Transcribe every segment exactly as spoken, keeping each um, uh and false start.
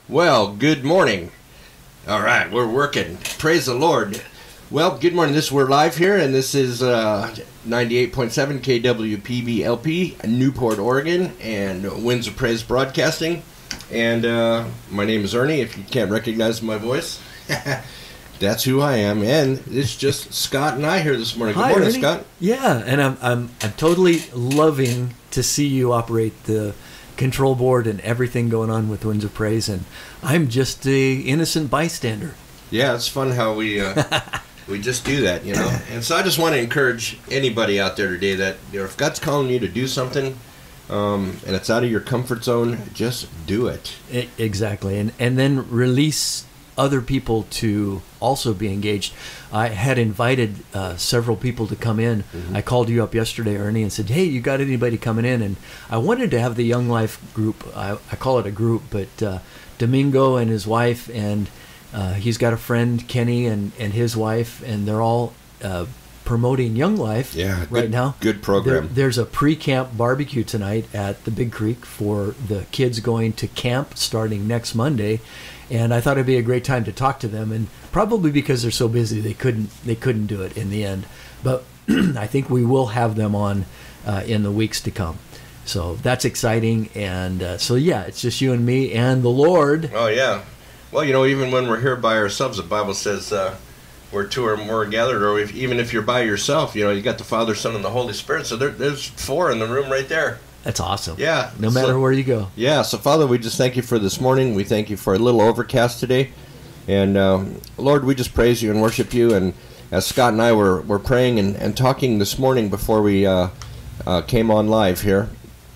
Well, good morning. All right, we're working. Praise the Lord. Well, good morning. This we're live here, and this is uh, ninety-eight point seven K W P B L P, Newport, Oregon, and Winds of Praise Broadcasting. And uh, my name is Ernie. If you can't recognize my voice, that's who I am. And it's just Scott and I here this morning. Good Hi, morning, Ernie. Scott. Yeah, and I'm I'm I'm totally loving to see you operate the control board and everything going on with Winds of Praise, and I'm just a innocent bystander. Yeah, it's fun how we uh, we just do that, you know. And so I just want to encourage anybody out there today that, you know, if God's calling you to do something, um, and it's out of your comfort zone, just do it. I, exactly, and and then release other people to also be engaged. I had invited uh, several people to come in. Mm-hmm. I called you up yesterday, Ernie, and said, hey, you got anybody coming in? And I wanted to have the Young Life group. I, I call it a group, but uh, Domingo and his wife, and uh, he's got a friend, Kenny, and, and his wife, and they're all uh, promoting Young Life yeah, right good, now. Good program. There, there's a pre-camp barbecue tonight at the Big Creek for the kids going to camp starting next Monday. And I thought it'd be a great time to talk to them, and probably because they're so busy, they couldn't they couldn't do it in the end. But I think we will have them on uh, in the weeks to come. So that's exciting. And uh, so yeah, it's just you and me and the Lord. Oh yeah. Well, you know, even when we're here by ourselves, the Bible says uh, where two or more are gathered, or if, even if you're by yourself, you know, you got the Father, Son, and the Holy Spirit. So there, there's four in the room right there. That's awesome. Yeah. No matter so, where you go. Yeah. So, Father, we just thank you for this morning. We thank you for a little overcast today. And, um, Lord, we just praise you and worship you. And as Scott and I were, were praying and, and talking this morning before we uh, uh, came on live here,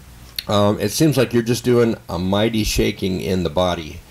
um, it seems like you're just doing a mighty shaking in the body.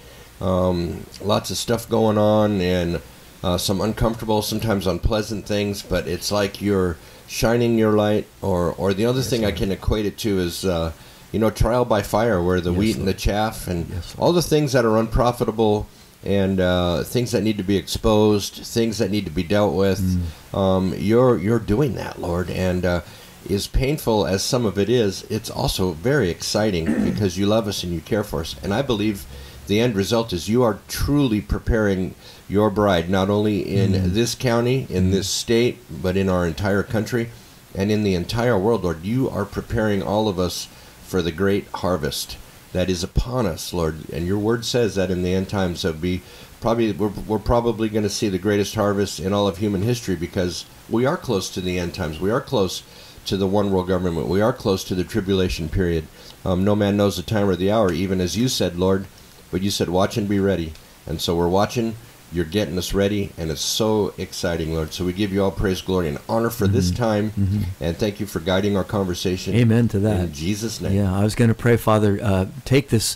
Um, lots of stuff going on and uh, some uncomfortable, sometimes unpleasant things, but it's like you're shining your light, or or the other yes, thing Lord. I can equate it to is, uh, you know, trial by fire, where the yes, wheat Lord. and the chaff and yes, all the things that are unprofitable and uh, things that need to be exposed, things that need to be dealt with. Mm. Um, you're you're doing that, Lord, and uh, as painful as some of it is, it's also very exciting because you love us and you care for us. And I believe the end result is you are truly preparing your bride, not only in mm. this county, in mm. this state, but in our entire country and in the entire world, Lord. You are preparing all of us for the great harvest that is upon us, Lord. And your word says that in the end times, there'll be probably we're, we're probably going to see the greatest harvest in all of human history, because we are close to the end times. We are close to the one world government. We are close to the tribulation period. Um, no man knows the time or the hour, even as you said, Lord. But you said, watch and be ready. And so we're watching. You're getting us ready, and it's so exciting, Lord. So we give you all praise, glory, and honor for mm-hmm. this time, mm-hmm. and thank you for guiding our conversation. Amen to that. In Jesus' name. Yeah, I was going to pray, Father, uh, take this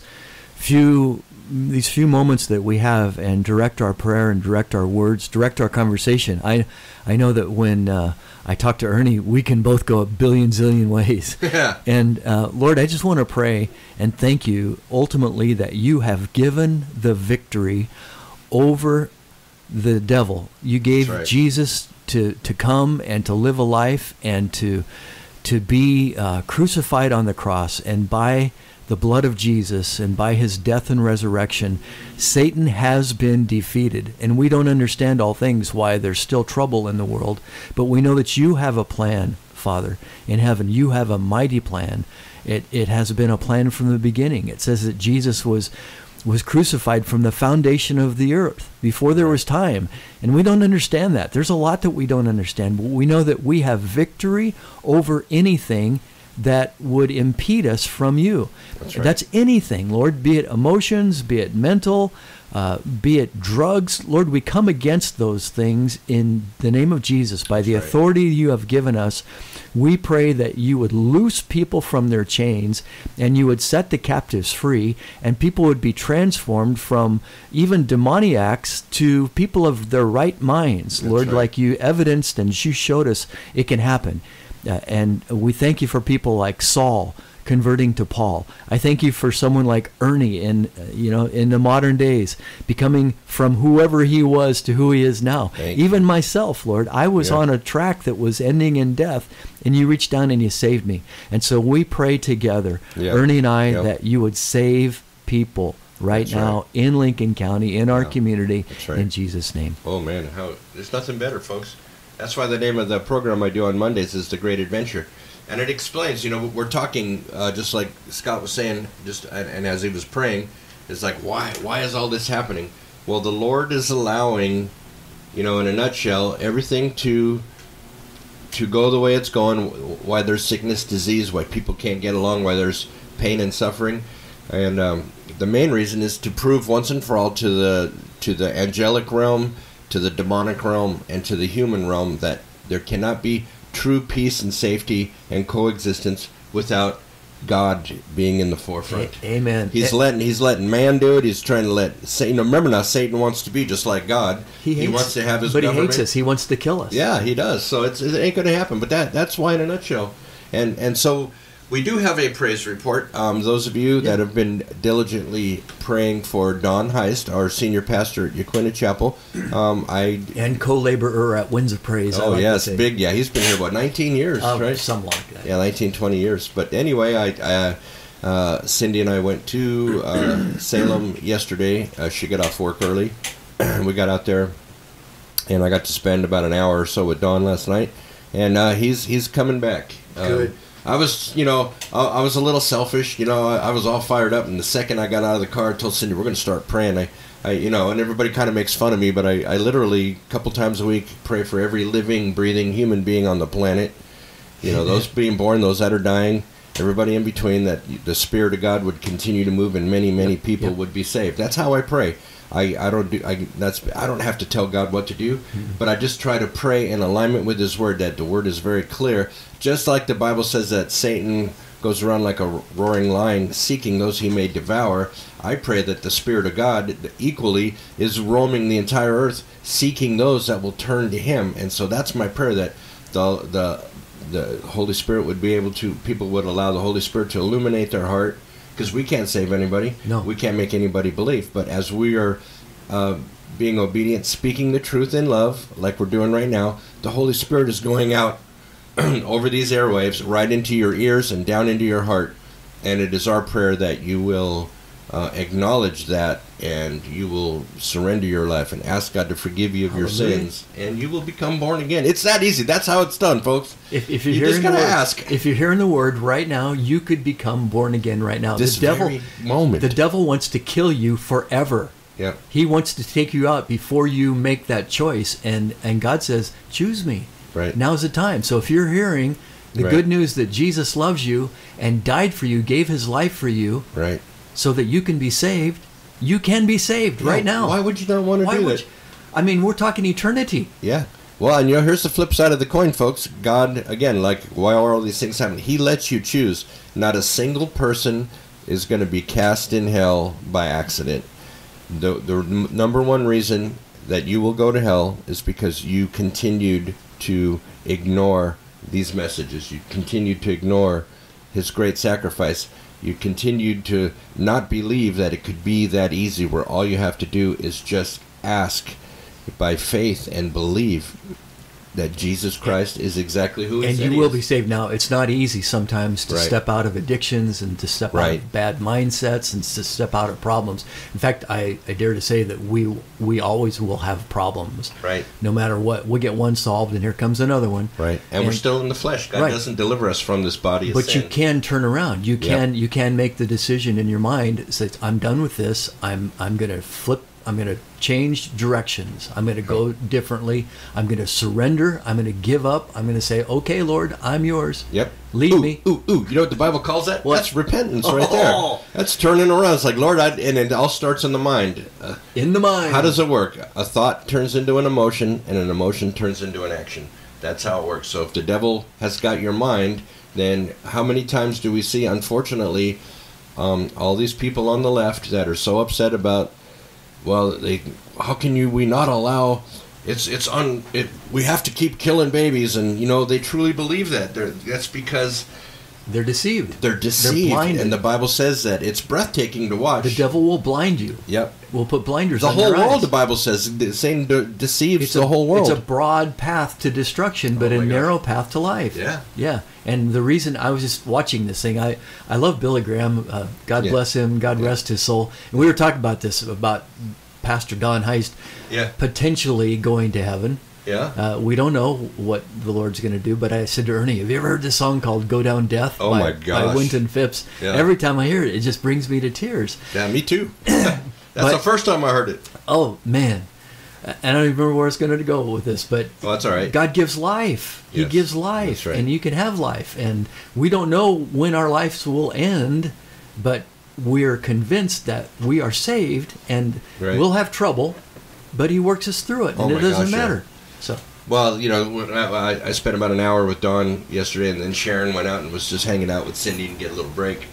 few, these few moments that we have and direct our prayer and direct our words, direct our conversation. I, I know that when uh, I talk to Ernie, we can both go a billion zillion ways. Yeah. And uh, Lord, I just want to pray and thank you ultimately that you have given the victory over the devil. You gave right. Jesus to, to come and to live a life and to to be uh, crucified on the cross, and by the blood of Jesus and by his death and resurrection, Satan has been defeated. And we don't understand all things, why there's still trouble in the world, but we know that you have a plan, Father, in heaven. You have a mighty plan. It it has been a plan from the beginning. It says that Jesus was was crucified from the foundation of the earth before there was time. And we don't understand that. There's a lot that we don't understand. But we know that we have victory over anything that would impede us from you. That's right. That's anything, Lord, be it emotions, be it mental, uh, be it drugs. Lord, we come against those things in the name of Jesus. By the That's right. authority you have given us, we pray that you would loose people from their chains and you would set the captives free, and people would be transformed from even demoniacs to people of their right minds. That's Lord, right. like you evidenced and you showed us it can happen. Uh, and we thank you for people like Saul converting to Paul. I thank you for someone like Ernie in, uh, you know, in the modern days, becoming from whoever he was to who he is now. Thank Even you. myself, Lord, I was Yeah. on a track that was ending in death, and you reached down and you saved me. And so we pray together, Yeah. Ernie and I, Yep. that you would save people right That's now right. in Lincoln County, in our Yeah. community, That's right. in Jesus' name. Oh man, how there's nothing better, folks. That's why the name of the program I do on Mondays is The Great Adventure, and it explains. You know, we're talking uh, just like Scott was saying, just and, and as he was praying, it's like why why is all this happening? Well, the Lord is allowing, you know, in a nutshell, everything to to go the way it's going. Why there's sickness, disease, why people can't get along, why there's pain and suffering, and um, the main reason is to prove once and for all to the to the angelic realm, to the demonic realm, and to the human realm that there cannot be true peace and safety and coexistence without God being in the forefront. A- amen. He's A- letting he's letting man do it. He's trying to let Satan. Remember now, Satan wants to be just like God. He, hates, wants to have his but government. he hates us. He wants to kill us. Yeah, he does. So it's, it ain't going to happen. But that that's why in a nutshell. And and so we do have a praise report. Um, those of you that have been diligently praying for Don Heist, our senior pastor at Yaquina Chapel, um, I And co-laborer at Winds of Praise. I oh like to yes, say. big yeah. He's been here what nineteen years, Um, right? Something like that. Yeah, nineteen, twenty years. But anyway, I, I uh, Cindy and I went to uh, Salem yesterday. Uh, she got off work early. We got out there, and I got to spend about an hour or so with Don last night. And uh, he's he's coming back. Um, Good. I was, you know, I, I was a little selfish. You know, I, I was all fired up, and the second I got out of the car, I told Cindy we're going to start praying. I, I, you know, and everybody kind of makes fun of me, but I, I literally a couple times a week pray for every living, breathing human being on the planet. You know, those being born, those that are dying, everybody in between. That the Spirit of God would continue to move, and many, many people Yep. would be saved. That's how I pray. I, I don't do I that's I don't have to tell God what to do, Mm-hmm. but I just try to pray in alignment with His Word. That the Word is very clear. Just like the Bible says that Satan goes around like a roaring lion, seeking those he may devour. I pray that the Spirit of God equally is roaming the entire earth, seeking those that will turn to Him. And so that's my prayer, that the the the Holy Spirit would be able to, people would allow the Holy Spirit to illuminate their heart, because we can't save anybody. No. We can't make anybody believe. But as we are uh, being obedient, speaking the truth in love, like we're doing right now, the Holy Spirit is going out over these airwaves, right into your ears and down into your heart. And it is our prayer that you will uh, acknowledge that, and you will surrender your life and ask God to forgive you of your Hallelujah. sins, and you will become born again. It's that easy. That's how it's done, folks. If, if you're You hearing just the gotta word, ask. if you're hearing the word right now, you could become born again right now. This the devil, very moment. the devil wants to kill you forever. Yep. He wants to take you out before you make that choice, and and God says, "Choose me." Right. Now's the time. So if you're hearing the Right. good news that Jesus loves you and died for you, gave His life for you, Right. so that you can be saved, you can be saved right Yeah, now. Why would you not want to Why do would that? you- I mean, we're talking eternity. Yeah. Well, and you know, here's the flip side of the coin, folks. God, again, like, why are all these things happening? He lets you choose. Not a single person is going to be cast in hell by accident. The, the n- number one reason that you will go to hell is because you continued to ignore these messages. You continued to ignore His great sacrifice. You continued to not believe that it could be that easy, where all you have to do is just ask by faith and believe that Jesus Christ is exactly who He And said you He will is. be saved. Now, it's not easy sometimes to Right. step out of addictions and to step out Right. of bad mindsets and to step out of problems. In fact, I, I dare to say that we we always will have problems. Right. No matter what. We'll get one solved, and here comes another one. Right, and, we're still in the flesh. God Right. doesn't deliver us from this body of But sin. you can turn around. You Yep. can you can make the decision in your mind. Say, I'm done with this. I'm I'm going to flip. I'm going to change directions. I'm going to go differently. I'm going to surrender. I'm going to give up. I'm going to say, okay, Lord, I'm yours. Yep. Lead ooh, me. Ooh, ooh. You know what the Bible calls that? What? That's repentance right Oh. there. That's turning around. It's like, Lord, I, and it all starts in the mind. Uh, In the mind. how does it work? A thought turns into an emotion, and an emotion turns into an action. That's how it works. So if the devil has got your mind, then how many times do we see, unfortunately, um, all these people on the left that are so upset about, well, they, how can you we not allow? It's it's un it. We have to keep killing babies, and you know they truly believe that. They're, that's because They're deceived. They're deceived. They're blinded. And the Bible says that it's breathtaking to watch. The devil will blind you. Yep. We'll put blinders the on whole their world, eyes. the Bible says, Satan de- deceives It's the a, whole world. It's a broad path to destruction, but Oh a my narrow gosh. path to life. Yeah. Yeah. And the reason I was just watching this thing, I, I love Billy Graham. Uh, God Yeah. bless him. God Yeah. rest his soul. And we were talking about this, about Pastor Don Heist Yeah. potentially going to heaven. Yeah. Uh, we don't know what the Lord's going to do, but I said to Ernie, have you ever heard this song called Go Down Death Oh by, my by gosh. Wynton Phipps? Yeah. Every time I hear it, it just brings me to tears. Yeah, me too. That's But- the first time I heard it. Oh, man. I I don't even remember where it's going to go with this, but Well, that's all right. God gives life. He Yes, gives life, that's right. and you can have life. And we don't know when our lives will end, but we're convinced that we are saved, and Right. we'll have trouble, but He works us through it, Oh and it my doesn't gosh, yeah. matter. So, Well, you know, when I, I- I spent about an hour with Dawn yesterday, and then Sharon went out and was just hanging out with Cindy and get a little break.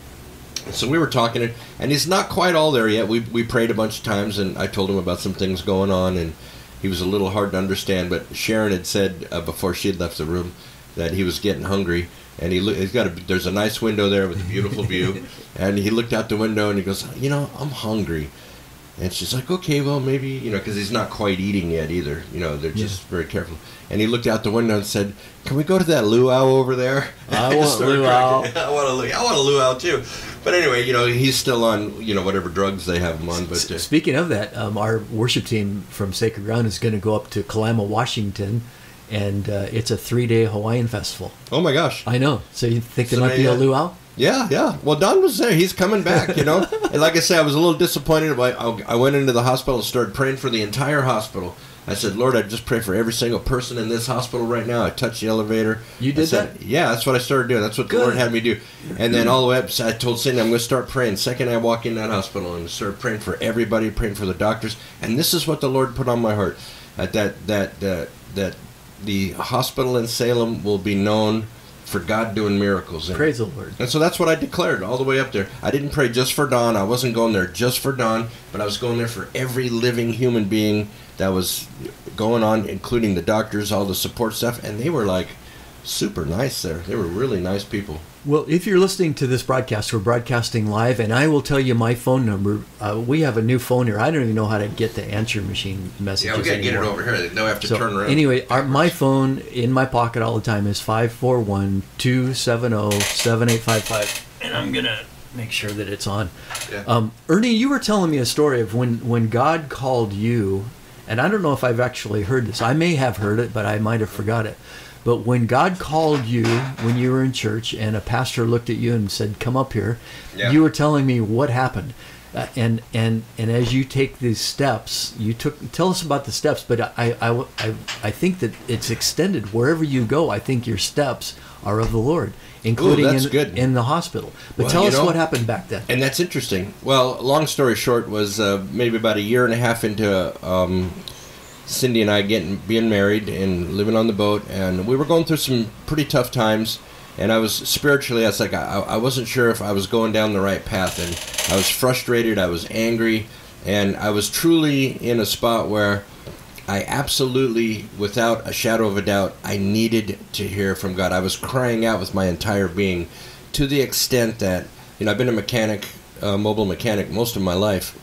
And so we were talking, and he's not quite all there yet. We we prayed a bunch of times, and I told him about some things going on, and he was a little hard to understand. But Sharon had said uh, before she had left the room that he was getting hungry, and he look, he's got a there's a nice window there with a beautiful view, and he looked out the window and he goes, you know, I'm hungry. And she's like, okay, well, maybe, you know, because he's not quite eating yet either. You know, they're just Yeah. very careful. And he looked out the window and said, can we go to that luau over there? I just want started luau. cracking. I want a luau. I want a luau, too. But anyway, you know, he's still on, you know, whatever drugs they have him on. But uh, speaking of that, um, our worship team from Sacred Ground is going to go up to Kalama, Washington, and uh, it's a three-day Hawaiian festival. oh, my gosh. I know. So you think there So might be they, a uh, luau? Yeah, yeah. Well, Don was there. He's coming back, you know. And like I said, I was a little disappointed. I, I went into the hospital and started praying for the entire hospital. I said, Lord, I just pray for every single person in this hospital right now. I touched the elevator. You I did said, that? Yeah, that's what I started doing. That's what Good. the Lord had me do. And then all the way up, so I told Cindy, I'm going to start praying. Second I walk in that hospital and started praying for everybody, praying for the doctors. And this is what the Lord put on my heart. That, that, that, that, that the hospital in Salem will be known for God doing miracles. And, Praise the Lord. and so that's what I declared all the way up there. I didn't pray just for Don. I wasn't going there just for Don, but I was going there for every living human being that was going on, including the doctors, all the support stuff. And they were like super nice there. They were really nice people. Well, if you're listening to this broadcast, we're broadcasting live, and I will tell you my phone number. Uh, we have a new phone here. I don't even know how to get the answer machine messages Yeah, we got to get it anymore. over here. They don't have to So turn around. anyway, our, my phone in my pocket all the time is five four one, two seven zero, seven eight five five, and I'm going to make sure that it's on. Yeah. Um, Ernie, you were telling me a story of when, when God called you, and I don't know if I've actually heard this. I may have heard it, but I might have forgot it. But when God called you when you were in church and a pastor looked at you and said, come up here, Yeah. you were telling me what happened. Uh, and, and and as you take these steps, you took tell us about the steps, but I, I, I, I think that it's extended wherever you go. I think your steps are of the Lord, including that's in, good. in the hospital. But Well, tell you us know- what happened back then. And that's interesting. Well, long story short was uh, maybe about a year and a half into um, Cindy and I getting being married and living on the boat, and we were going through some pretty tough times. And I was spiritually, I was like, I, I wasn't sure if I was going down the right path, and I was frustrated, I was angry, and I was truly in a spot where I absolutely, without a shadow of a doubt, I needed to hear from God. I was crying out with my entire being, to the extent that, you know, I've been a mechanic, a mobile mechanic most of my life.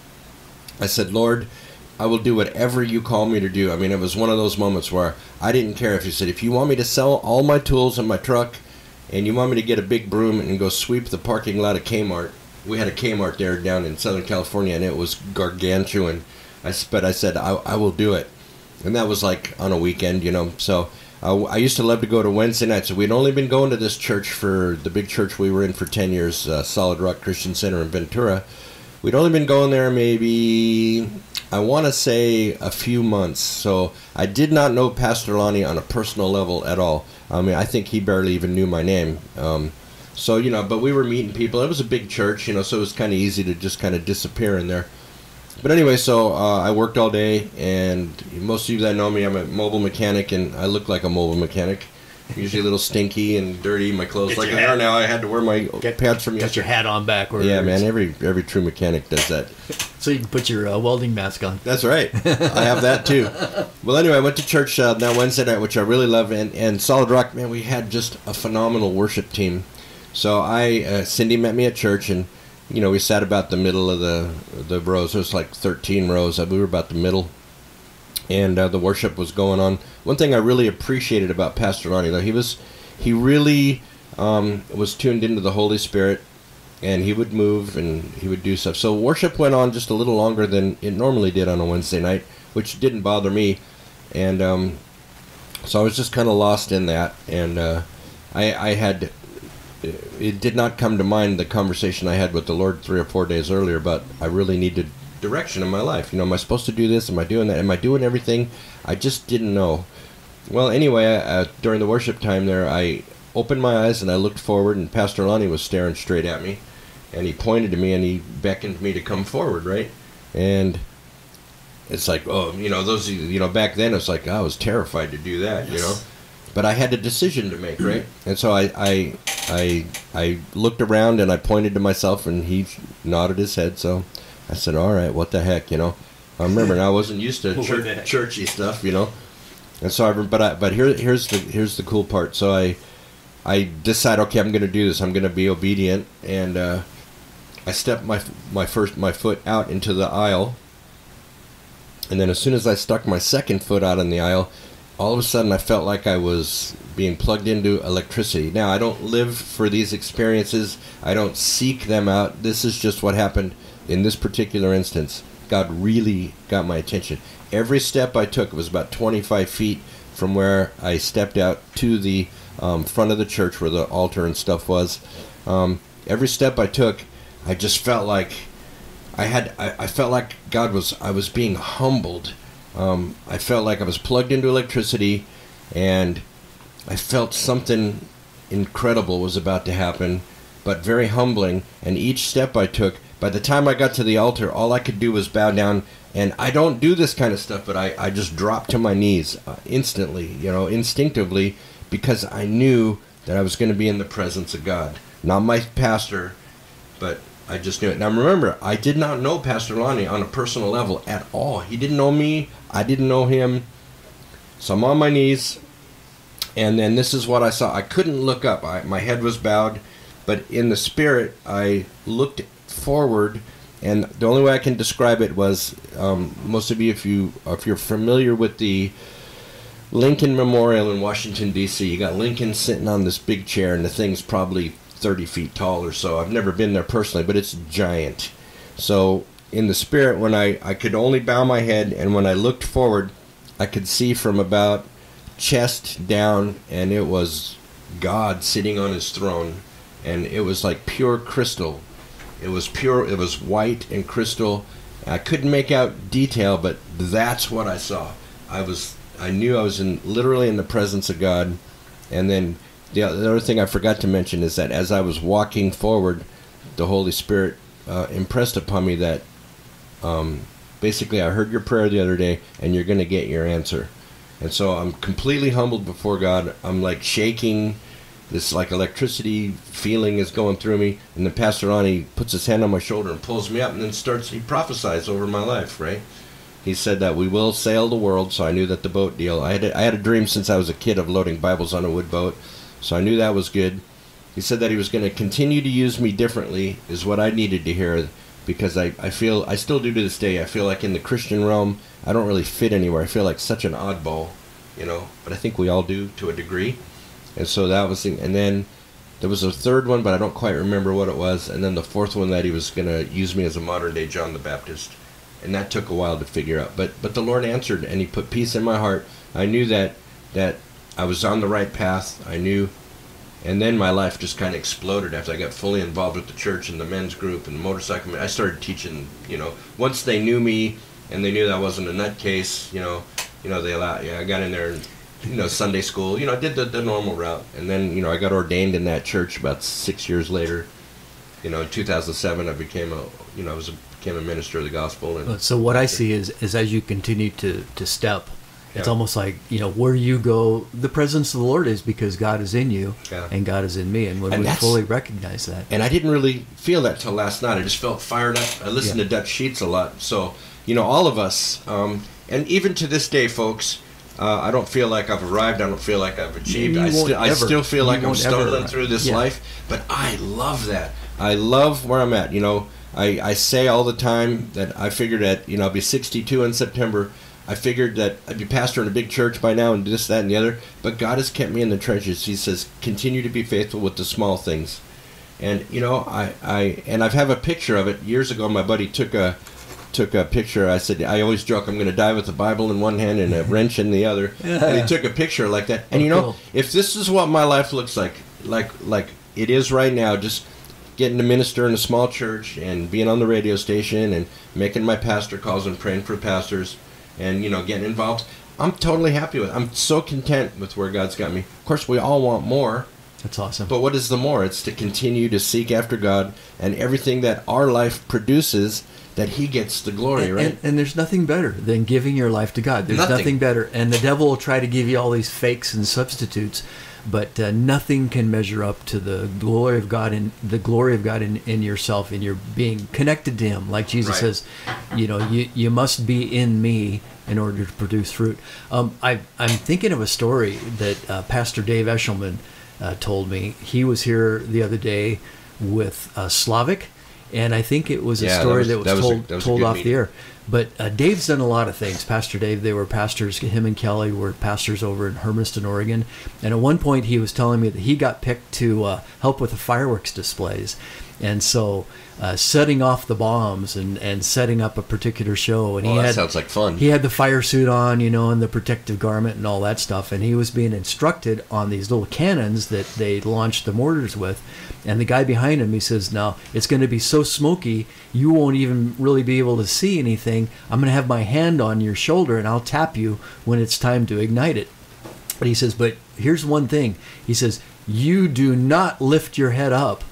I said, Lord, I will do whatever you call me to do. I mean, it was one of those moments where I didn't care if you said, if you want me to sell all my tools in my truck and you want me to get a big broom and go sweep the parking lot of Kmart. We had a Kmart there down in Southern California, and it was gargantuan. I, s- but I said, I, I will do it. And that was like on a weekend, you know. So uh, I used to love to go to Wednesday nights. So we'd only been going to this church for the big church we were in for ten years, uh, Solid Rock Christian Center in Ventura. We'd only been going there maybe, I want to say, a few months. So I did not know Pastor Lonnie on a personal level at all. I mean, I think he barely even knew my name. Um, so, you know, but we were meeting people. It was a big church, you know, so it was kind of easy to just kind of disappear in there. But anyway, so uh, I worked all day, and most of you that know me, I'm a mobile mechanic, and I look like a mobile mechanic. Usually a little stinky and dirty, my clothes. Get Like your they are hat- now, I had to wear my Get- pants from Got yesterday. your hat on backwards. Yeah, man, every every true mechanic does that. So you can put your uh, welding mask on. That's right. I have that too. Well, anyway, I went to church uh, that Wednesday night, which I really love, and, and Solid Rock, man, we had just a phenomenal worship team. So I, uh, Cindy met me at church, and you know we sat about the middle of the the rows. There was like thirteen rows. We were about the middle, and uh, the worship was going on. One thing I really appreciated about Pastor Lonnie, though, he was he really um, was tuned into the Holy Spirit, and he would move and he would do stuff. So worship went on just a little longer than it normally did on a Wednesday night, which didn't bother me, and um, so I was just kind of lost in that, and uh, I, I had. It did not come to mind the conversation I had with the Lord three or four days earlier, but I really needed direction in my life. You know, am I supposed to do this? Am I doing that? Am I doing everything? I just didn't know. Well, anyway, uh, during the worship time there, I opened my eyes and I looked forward, and Pastor Lonnie was staring straight at me, and he pointed to me and he beckoned me to come forward, right? And it's like, oh, you know, those, you know, back then it's like I was terrified to do that, yes. You know. But I had a decision to make, right? And so I, I, I, I looked around and I pointed to myself, and he nodded his head. So I said, "All right, what the heck, you know?" I remember, I wasn't used to church, churchy stuff, you know. And so, I, but I, but here, here's the here's the cool part. So I, I decide, okay, I'm going to do this. I'm going to be obedient, and uh, I stepped my my first my foot out into the aisle, and then as soon as I stuck my second foot out in the aisle, all of a sudden I felt like I was being plugged into electricity. Now, I don't live for these experiences. I don't seek them out. This is just what happened in this particular instance. God really got my attention. Every step I took was about twenty-five feet from where I stepped out to the um, front of the church where the altar and stuff was. Um, every step I took, I just felt like I had. I, I felt like God was. I was being humbled. Um, I felt like I was plugged into electricity, and I felt something incredible was about to happen, but very humbling. And each step I took, by the time I got to the altar, all I could do was bow down. And I don't do this kind of stuff, but I, I just dropped to my knees uh, instantly, you know, instinctively, because I knew that I was going to be in the presence of God. Not my pastor, but I just knew it. Now remember, I did not know Pastor Lonnie on a personal level at all. He didn't know me. I didn't know him. So I'm on my knees, and then this is what I saw. I couldn't look up. I, my head was bowed, but in the spirit, I looked forward, and the only way I can describe it was, um, most of you, if you if you're familiar with the Lincoln Memorial in Washington, D C, you got Lincoln sitting on this big chair, and the thing's probably thirty feet tall or so. I've never been there personally, but it's giant. So in the spirit, when I, I could only bow my head, and when I looked forward, I could see from about chest down, and it was God sitting on his throne, and it was like pure crystal. It was pure, it was white and crystal. I couldn't make out detail, but that's what I saw. I was, I knew I was in literally in the presence of God. And then the other thing I forgot to mention is that as I was walking forward, the Holy Spirit uh, impressed upon me that um, basically I heard your prayer the other day, and you're going to get your answer. And so I'm completely humbled before God. I'm like shaking. This like electricity feeling is going through me. And then Pastor Lonnie puts his hand on my shoulder and pulls me up, and then starts, he prophesies over my life, right? He said that we will sail the world, so I knew that the boat deal. I had a, I had a dream since I was a kid of loading Bibles on a wood boat, so I knew that was good. He said that he was going to continue to use me differently, is what I needed to hear, because I, I feel, I still do to this day, I feel like in the Christian realm, I don't really fit anywhere. I feel like such an oddball, you know, but I think we all do to a degree. And so that was the, and then there was a third one, but I don't quite remember what it was, and then the fourth one that he was going to use me as a modern-day John the Baptist. And that took a while to figure out. But but the Lord answered, and he put peace in my heart. I knew that that I was on the right path. I knew. And then my life just kind of exploded after I got fully involved with the church and the men's group and the motorcycle. I started teaching, you know, once they knew me and they knew that I wasn't a nutcase, you know, you know, they allowed, yeah, I got in there and, you know, Sunday school, you know, I did the, the normal route. And then, you know, I got ordained in that church about six years later. You know, in two thousand seven, I became a, you know, I was a, became a minister of the gospel. And so what I see is, is as you continue to, to step, it's yeah. almost like, you know, where you go, the presence of the Lord is, because God is in you yeah. and God is in me. And when and we fully recognize that. And I didn't really feel that till last night. I just felt fired up. I listened yeah. to Dutch Sheets a lot. So, you know, all of us, um, and even to this day, folks, Uh, I don't feel like I've arrived. I don't feel like I've achieved. You I, won't sti- I ever. still feel You like I'm won't stumbling ever. through this Yeah. life. But I love that. I love where I'm at. You know, I, I say all the time that I figured that, you know, I'll be sixty-two in September. I figured that I'd be pastor in a big church by now and this, that, and the other. But God has kept me in the trenches. He says, continue to be faithful with the small things. And, you know, I, I and I have a picture of it. Years ago, my buddy took a took a picture. I said, I always joke, I'm going to die with the Bible in one hand and a wrench in the other. And he took a picture like that. And, Oh, you know, cool. if this is what my life looks like, like like it is right now, just getting to minister in a small church and being on the radio station and making my pastor calls and praying for pastors and, you know, getting involved, I'm totally happy with it. I'm so content with where God's got me. Of course, we all want more. That's awesome. But what is the more? It's to continue to seek after God and everything that our life produces, that He gets the glory, and, right? and, and there's nothing better than giving your life to God. There's Nothing. nothing, better. And the devil will try to give you all these fakes and substitutes, but uh, nothing can measure up to the glory of God and the glory of God in, in yourself, in your being connected to Him. Like Jesus Right. says, you know, you, you must be in me in order to produce fruit. Um, I, I'm thinking of a story that uh, Pastor Dave Eshelman uh, told me. He was here the other day with uh, Slavic, and I think it was a Yeah, that story was- that was, that was a- told, that was a told good off meeting. the air. But uh, Dave's done a lot of things. Pastor Dave, they were pastors, him and Kelly were pastors over in Hermiston, Oregon. And at one point he was telling me that he got picked to uh, help with the fireworks displays. And so uh, setting off the bombs and, and setting up a particular show. And Well, he that had, sounds like fun. He had the fire suit on, you know, and the protective garment and all that stuff. And he was being instructed on these little cannons that they launched the mortars with. And the guy behind him, he says, now, it's going to be so smoky, you won't even really be able to see anything. I'm going to have my hand on your shoulder, and I'll tap you when it's time to ignite it. But he says, but here's one thing. He says, you do not lift your head up,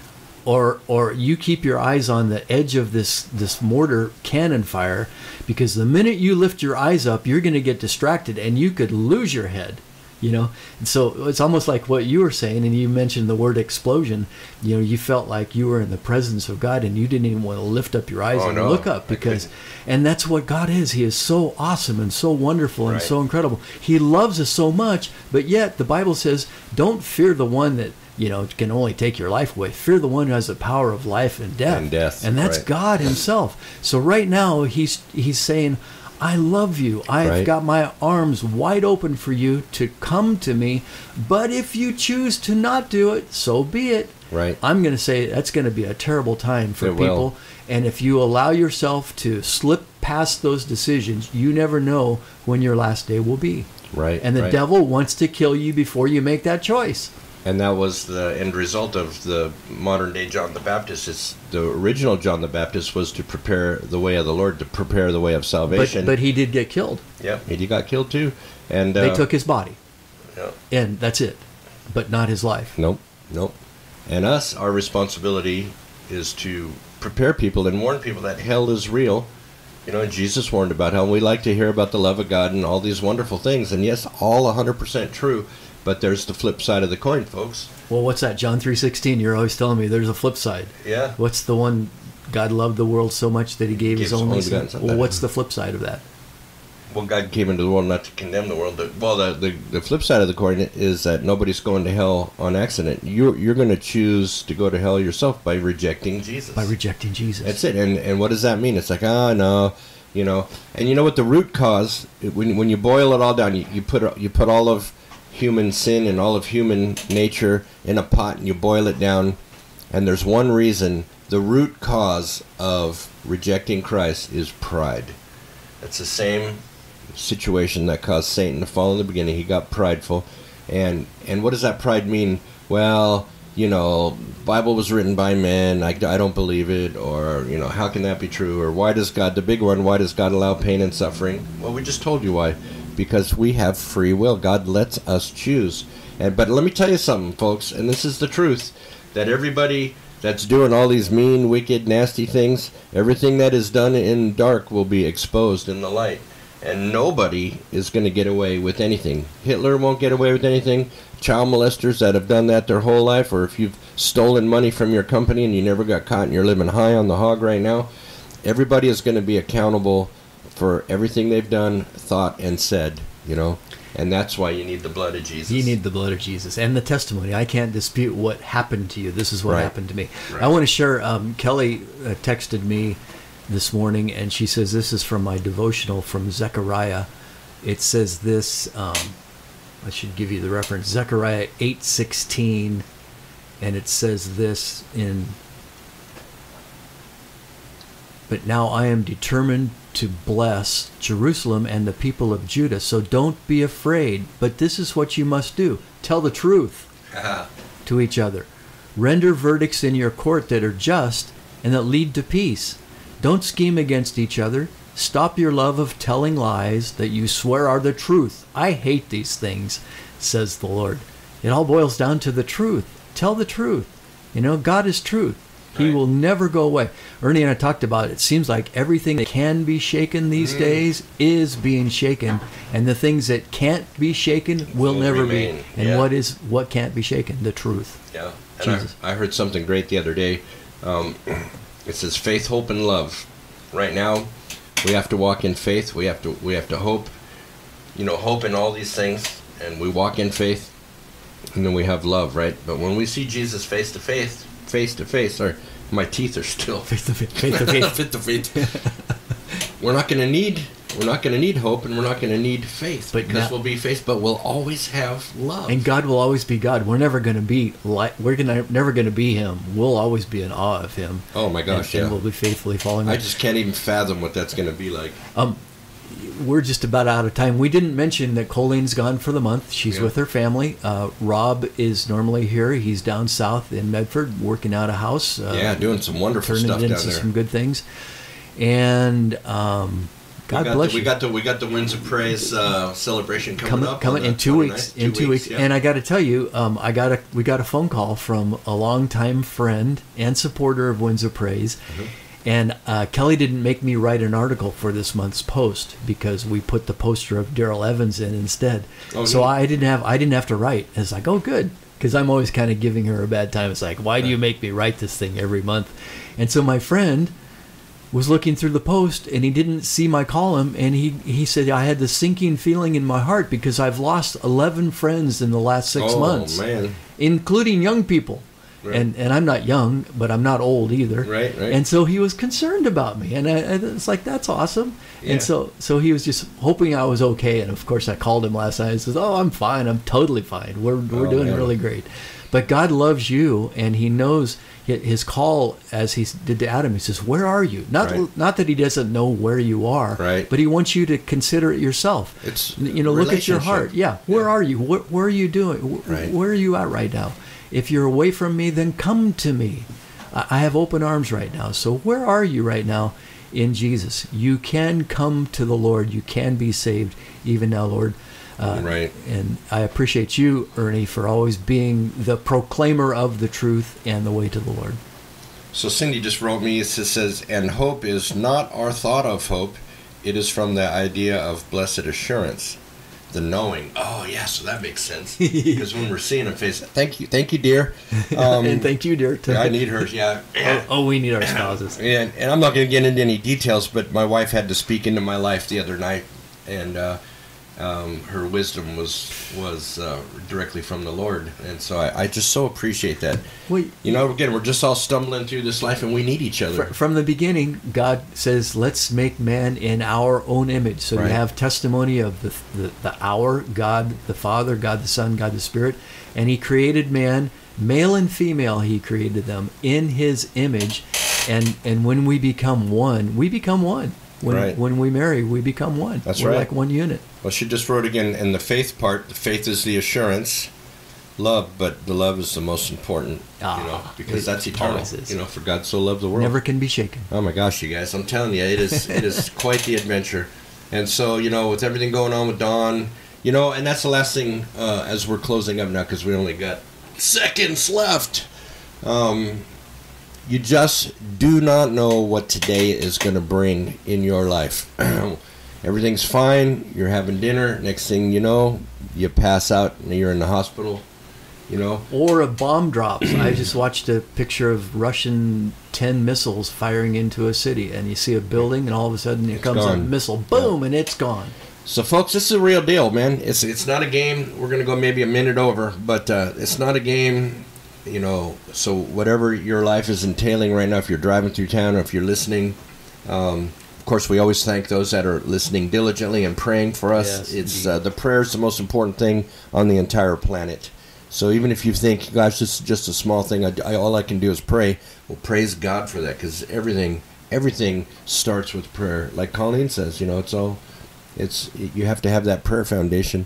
or or you keep your eyes on the edge of this, this mortar cannon fire, because the minute you lift your eyes up, you're going to get distracted, and you could lose your head. You know, and so it's almost like what you were saying, and you mentioned the word explosion. You know, you felt like you were in the presence of God, and you didn't even want to lift up your eyes Oh, and no. look up, because, and that's what God is. He is so awesome and so wonderful and Right. so incredible. He loves us so much, but yet the Bible says, don't fear the one that, you know, can only take your life away. Fear the one who has the power of life and death. And death, And that's right. God Himself. So right now, He's He's saying, I love you. I've Right. got my arms wide open for you to come to me. But if you choose to not do it, so be it. Right. I'm going to say that's going to be a terrible time for It will. people. And if you allow yourself to slip past those decisions, you never know when your last day will be. Right. And the right. devil wants to kill you before you make that choice. And that was the end result of the modern day John the Baptist. It's the original John the Baptist was to prepare the way of the Lord, to prepare the way of But, salvation. but he did get killed. yeah, he got killed too. And They uh, took his body, yeah. and that's it. But not his life. Nope, nope. And us, our responsibility is to prepare people and warn people that hell is real. You know, and Jesus warned about hell. And we like to hear about the love of God and all these wonderful things. And yes, all one hundred percent true. But there's the flip side of the coin, folks. Well, what's that? John three sixteen. You're always telling me there's a flip side. Yeah. What's the one? God loved the world so much that He gave, His Gave His only only Son. begotten Son. Well, what's the flip side of that? Well, God came into the world not to condemn the world. Well, the, the the flip side of the coin is that nobody's going to hell on accident. You're you're going to choose to go to hell yourself by rejecting Jesus. By rejecting Jesus. That's it. And and what does that mean? It's like, ah, no, you know. And you know what the root cause? When when you boil it all down, you, you put you put all of human sin and all of human nature in a pot, and you boil it down. And there's one reason. The root cause of rejecting Christ is pride. It's the same situation that caused Satan to fall in the beginning. He got prideful. And and what does that pride mean? Well, you know, Bible was written by men. I, I don't believe it. Or, you know, how can that be true? Or why does God, the big one, why does God allow pain and suffering? Well, we just told you why. Because we have free will. God lets us choose. And but let me tell you something, folks, and this is the truth, that everybody that's doing all these mean, wicked, nasty things, everything that is done in dark will be exposed in the light. And nobody is going to get away with anything. Hitler won't get away with anything. Child molesters that have done that their whole life, or if you've stolen money from your company and you never got caught and you're living high on the hog right now, everybody is going to be accountable for everything they've done, thought, and said. you know, and that's why you need the blood of Jesus. You need the blood of Jesus and the testimony. I can't dispute what happened to you. This is what Right. happened to me. Right. I want to share. Um, Kelly uh, texted me this morning, and she says this is from my devotional from Zechariah. It says this. Um, I should give you the reference. Zechariah eight sixteen, and it says this in. But now I am determined to bless Jerusalem and the people of Judah. So don't be afraid. But this is what you must do. Tell the truth to each other. Render verdicts in your court that are just and that lead to peace. Don't scheme against each other. Stop your love of telling lies that you swear are the truth. I hate these things, says the Lord. It all boils down to the truth. Tell the truth. You know, God is truth. He Right. will never go away. Ernie and I talked about it. It seems like everything that can be shaken these Mm. days is being shaken, and the things that can't be shaken will, Will never remain. be. And Yeah. what is what can't be shaken? The truth. Yeah. And Jesus. I, I heard something great the other day. Um, it says faith, hope, and love. Right now, we have to walk in faith. We have to we have to hope. You know, hope in all these things, and we walk in faith, and then we have love, right? But when we see Jesus face to face, face to face, or my teeth are still Faith to faith. Faith to faith. Fit to faith. We're not going to need we're not going to need hope, and we're not going to need faith, But because now- we'll be faith. But we'll always have love. And God will always be God. We're never going to be like. We're gonna never going to be Him. We'll always be in awe of Him. oh my gosh, and, yeah. and we'll be faithfully following I Him. just can't even fathom what that's going to be like. Um, we're just about out of time. We didn't mention that Colleen's gone for the month. She's Yeah. with her family. Uh, Rob is normally here. He's down south in Medford working out a house. Uh, Yeah, doing some wonderful turning stuff it down into there. some good things. And um, God we got bless the, you. We got the we got the Winds of Praise uh, celebration coming, coming up. coming on in the two weeks. twenty-ninth. In two weeks, yeah. and I got to tell you, um, I got a we got a phone call from a longtime friend and supporter of Winds of Praise. Mm-hmm. And uh, Kelly didn't make me write an article for this month's post because we put the poster of Daryl Evans in instead. Oh, so neat. I didn't have I didn't have to write. It's like, oh, good, because I'm always kind of giving her a bad time. It's like, why do you make me write this thing every month? And so my friend was looking through the post, and he didn't see my column, and he he said, I had this sinking feeling in my heart because I've lost eleven friends in the last six oh, months, man. including young people. Right. And and I'm not young, but I'm not old either. Right, right. And so he was concerned about me, and I, I, it's like, that's awesome. Yeah. And so so he was just hoping I was okay. And of course, I called him last night and says, "Oh, I'm fine. I'm totally fine. We're we're Oh, doing man. really great." But God loves you, and He knows hi- His call, as He did to Adam. He says, "Where are you?" Not Right. not that He doesn't know where you are, Right. but He wants you to consider it yourself. It's you know, look at your relationship. heart. Yeah, where Yeah. are you? Where, where are you doing? Wh- Right. Where are you at right now? If you're away from me, then come to me. I I have open arms right now. So where are you right now in Jesus? You can come to the Lord. You can be saved even now, Lord. Uh, Right. And I appreciate you, Ernie, for always being the proclaimer of the truth and the way to the Lord. So Cindy just wrote me. It says, says, and hope is not our thought of hope. It is from the idea of blessed assurance, the knowing. Oh, yeah, so that makes sense. Because when we're seeing Him face, thank you, thank you, dear. Um, and thank you, dear. to- I need her. Yeah. Oh, oh, we need our spouses. And, and I'm not going to get into any details, but my wife had to speak into my life the other night, and uh, um, her wisdom was was uh, directly from the Lord, and so I, I just so appreciate that. Well, You know, again, we're just all stumbling through this life, and we need each other. Fr- From the beginning, God says, "Let's make man in our own image." So Right. you have testimony of the, the the our God, the Father, God the Son, God the Spirit, and He created man, male and female. He created them in His image, and and when we become one, we become one. When Right. when we marry, we become one. That's We're right. like one unit. Well, she just wrote again in the faith part. The faith is the assurance, love, but the love is the most important. Ah, you know, because it that's eternal. always is. You know, for God so loved the world. Never can be shaken. Oh my gosh, you guys! I'm telling you, it is it is quite the adventure. And so, you know, with everything going on with Dawn, you know, and that's the last thing uh, as we're closing up now, because we only got seconds left. Um, you just do not know what today is going to bring in your life. Everything's fine. You're having dinner. Next thing you know, you pass out and you're in the hospital. You know. Or a bomb drops. I just watched a picture of Russian ten missiles firing into a city, and you see a building, and all of a sudden it It's comes a gone. missile, boom, and it's gone. So, folks, this is a real deal, man. It's it's not a game. We're going to go maybe a minute over, but uh, it's not a game, you know. So whatever your life is entailing right now, if you're driving through town or if you're listening, um, of course, we always thank those that are listening diligently and praying for us. Yes, it's uh, the prayer is the most important thing on the entire planet. So even if you think, gosh, this is just a small thing, I, I, all I can do is pray, well, praise God for that, because everything, everything starts with prayer. Like Colleen says, you know, it's all... It's you have to have that prayer foundation,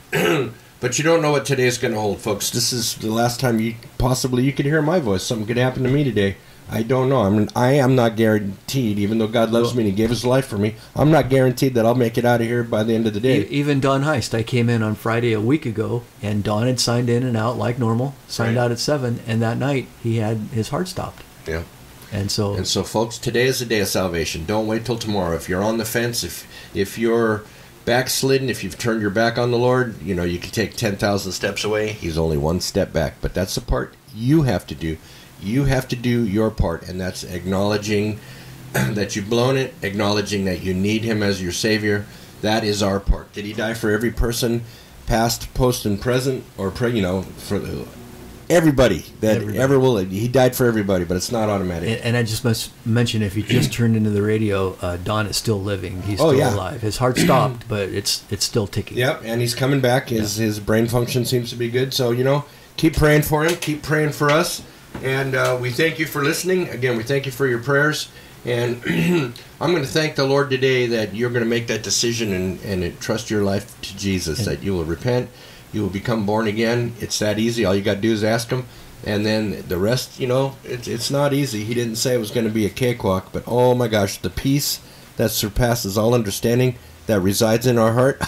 but you don't know what today is going to hold, folks. This is the last time you possibly you could hear my voice. Something could happen to me today. I don't know. I'm I am not guaranteed. Even though God loves me and He gave His life for me, I'm not guaranteed that I'll make it out of here by the end of the day. Even Don Heist, I came in on Friday a week ago, and Don had signed in and out like normal. Signed Right. out at seven, and that night he had his heart stopped. Yeah. And so, And so, folks, today is the day of salvation. Don't wait till tomorrow. If you're on the fence, if if you're backslidden, if you've turned your back on the Lord, you know, you can take ten thousand steps away. He's only one step back. But that's the part you have to do. You have to do your part, and that's acknowledging that you've blown it, acknowledging that you need Him as your Savior. That is our part. Did He die for every person, past, post, and present? Or, pre- you know, for the... Everybody that Everybody. ever will. He died for everybody, but it's not automatic. and, and I just must mention, if you just turned into the radio, uh, Don is still living. He's Oh, still yeah. alive. His heart stopped, but it's it's still ticking. Yep, and he's coming back. His his brain function seems to be good. So, you know, keep praying for him. Keep praying for us. And uh, we thank you for listening. Again, we thank you for your prayers. And I'm going to thank the Lord today that you're going to make that decision and, and trust your life to Jesus, And- that you will repent. You will become born again. It's that easy. All you got to do is ask Him. And then the rest, you know, it's it's not easy. He didn't say it was going to be a cakewalk. But, oh, my gosh, the peace that surpasses all understanding that resides in our heart,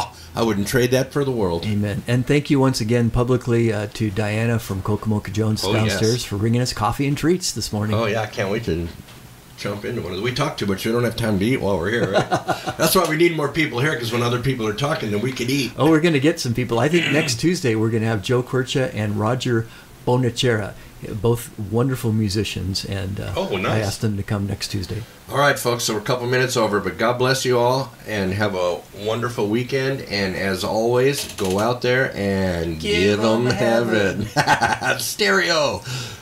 I wouldn't trade that for the world. Amen. And thank you once again publicly uh, to Diana from Kokomoka Jones Oh, downstairs yes. for bringing us coffee and treats this morning. Oh, yeah, I can't wait to jump into one of those. We talk too much. We don't have time to eat while we're here, right? That's why we need more people here, because when other people are talking, then we could eat. Oh, we're going to get some people. I think next Tuesday we're going to have Joe Quercia and Roger Bonacera, both wonderful musicians, and uh, Oh, nice. I asked them to come next Tuesday. All right, folks, so we're a couple minutes over, but God bless you all, and have a wonderful weekend. And as always, go out there and give them heaven. Stereo.